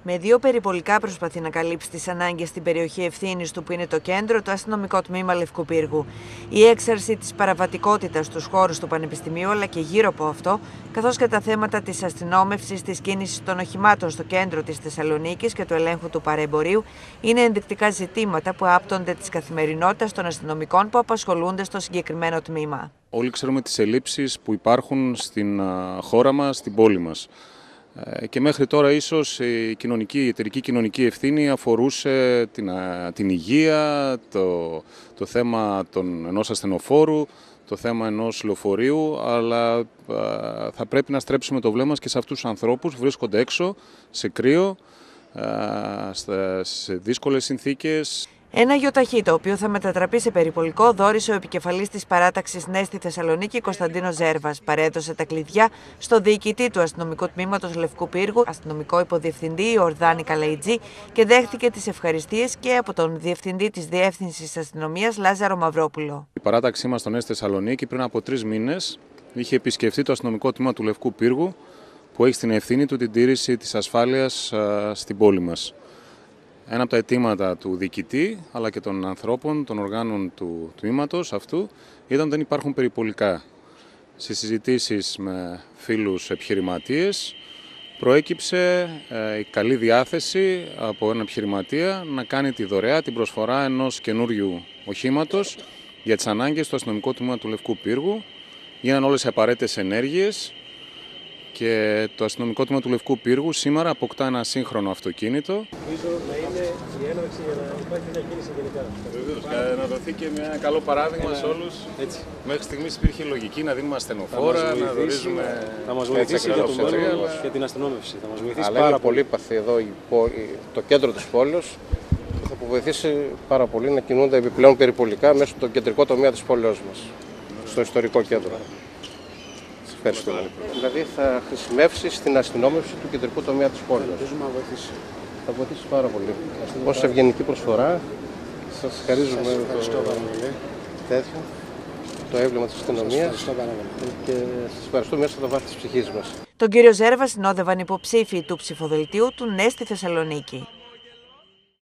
Με 2 περιπολικά προσπαθεί να καλύψει τις ανάγκες στην περιοχή ευθύνης του, που είναι το κέντρο, το αστυνομικό τμήμα Λευκού Πύργου. Η έξαρση της παραβατικότητας στους χώρους του Πανεπιστημίου, αλλά και γύρω από αυτό, καθώς και τα θέματα της αστυνόμευσης, της κίνησης των οχημάτων στο κέντρο της Θεσσαλονίκης και του ελέγχου του παρεμπορίου, είναι ενδεικτικά ζητήματα που άπτονται της καθημερινότητας των αστυνομικών που απασχολούνται στο συγκεκριμένο τμήμα. Όλοι ξέρουμε τις ελλείψεις που υπάρχουν στην χώρα μας, στην πόλη μας. Και μέχρι τώρα ίσως η εταιρική κοινωνική ευθύνη αφορούσε την υγεία, το θέμα ενός ασθενοφόρου, το θέμα ενός λεωφορείου, αλλά θα πρέπει να στρέψουμε το βλέμμα μας και σε αυτούς τους ανθρώπους που βρίσκονται έξω, σε κρύο, σε δύσκολες συνθήκες. Ένα γιοταχή, το οποίο θα μετατραπεί σε περιπολικό, δώρισε ο επικεφαλής της παράταξης ΝΕ στη Θεσσαλονίκη, Κωνσταντίνος Ζέρβας. Παρέδωσε τα κλειδιά στο διοικητή του αστυνομικού τμήματος Λευκού Πύργου, αστυνομικό υποδιευθυντή Ιορδάνη Καλαϊτζή, και δέχτηκε τις ευχαριστίες και από τον διευθυντή της Διεύθυνσης Αστυνομίας Λάζαρο Μαυρόπουλο. Η παράταξή μας στο ΝΕ στη Θεσσαλονίκη πριν από 3 μήνες είχε επισκεφτεί το αστυνομικό τμήμα του Λευκού Πύργου, που έχει στην ευθύνη του την τήρηση της ασφάλειας στην πόλη μας. Ένα από τα αιτήματα του διοικητή, αλλά και των ανθρώπων, των οργάνων του τμήματος αυτού, ήταν ότι δεν υπάρχουν περιπολικά. Στις συζητήσεις με φίλους επιχειρηματίες προέκυψε η καλή διάθεση από έναν επιχειρηματία να κάνει τη δωρεά, την προσφορά ενός καινούριου οχήματος για τις ανάγκες του αστυνομικού τμήμα του Λευκού Πύργου. Γίναν όλες οι απαραίτητες ενέργειες και το αστυνομικό τμήμα του Λευκού Πύργου σήμερα αποκτά ένα σύγχρονο αυτοκίνητο. Νομίζω να είναι η έναρξη για να υπάρχει μια κίνηση γενικά. Βεβαίως, να δοθεί και ένα καλό παράδειγμα σε όλους. Έτσι. Μέχρι στιγμής υπήρχε λογική να δίνουμε ασθενοφόρα, να δορίζουμε. Θα μας βοηθήσει για το μέλλον και την αστυνόμευση. Θα μας βοηθήσει αλλά πάρα είναι πολύ παθή εδώ το κέντρο της πόλης, που θα βοηθήσει πάρα πολύ να κινούνται επιπλέον περιπολικά μέσα στο κεντρικό τομέα της πόλεως μας, στο ιστορικό κέντρο. Ευχαριστούμε. Δηλαδή θα χρησιμεύσει στην αστυνόμευση του κεντρικού τομέα της πόλης. Θα βοηθήσει πάρα πολύ. Ως ευγενική προσφορά σας χαρίζουμε τέτοιο, το έμβλημα της αστυνομίας και σας ευχαριστούμε μέσα στο βάθος της ψυχής μας. Τον κύριο Ζέρβα συνόδευαν υποψήφιοι του ψηφοδελτίου του ΝΕ στη Θεσσαλονίκη.